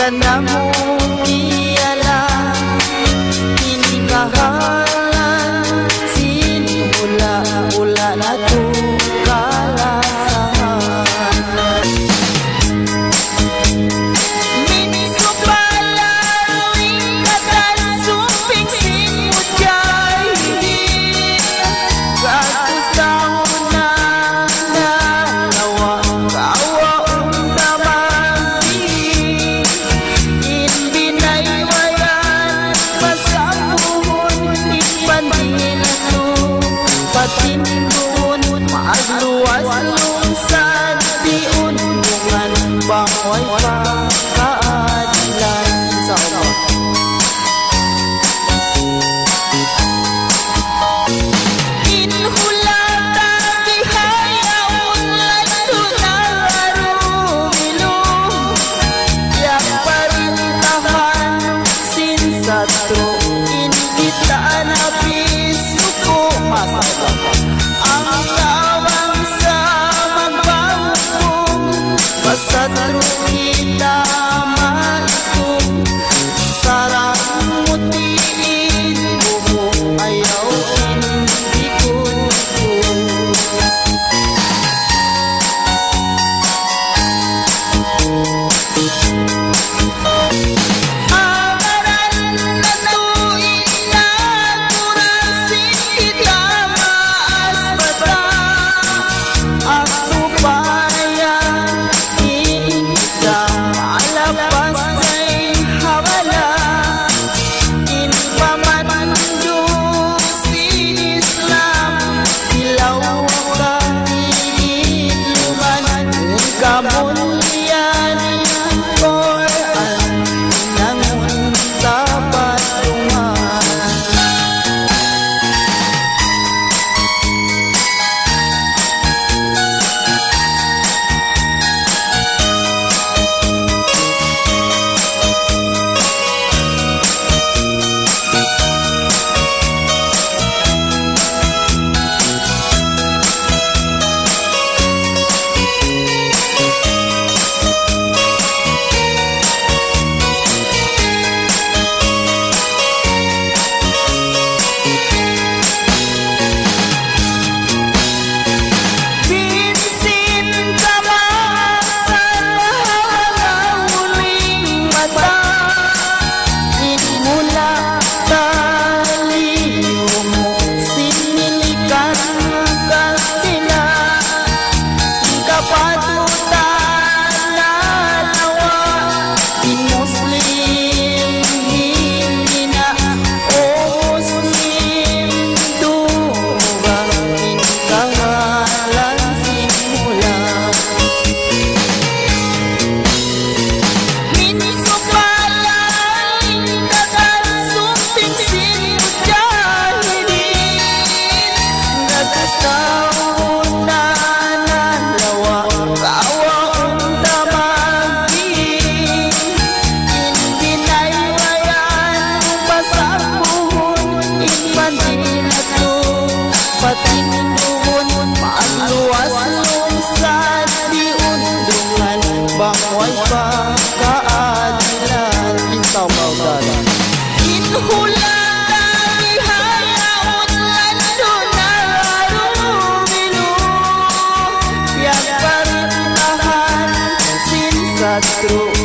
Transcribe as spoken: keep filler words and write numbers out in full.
namun ialah inikahalan sinula-ula na tukalasahan. Minso pala ingatan sumping sin Mujahidin gatus tahun na nalawa kawa undamagi in binaywayan pasabuhon ipandin ito patindun maagluwas lungsad di unungan bangoy pagkaadilan sa Allah. Inhulata bihayaon lalo na arumilong yak parintahan sin satro inkitaan habis suko masada ang lawang sa magbangkong pasatro kita maisong sarang mutiin buho ayaw hindi ko amaran na tuin na kurasin kita maasbata ang supaya kita malapas ay hawala in pamanjung si Islam ilaw ka iluman kamulian Quran nangun tapat tuman. Binsin kamasan huling mata inmula taliyumo sinilikan Kastila kapatutan lalawa in Muslim hindi na o Muslim duga in kahalan simula. Minso pala ingatan sumping sin Mujahidin gatus tahun na nalawa kawa undamagi in binaywayan pasabuhon ipandin ito patindun maagluwas lungsad di undungan bangoy pagkaadilan intaw kaudalan. Inhulata bihayaon lalo na arumilong yak parintahan sin satro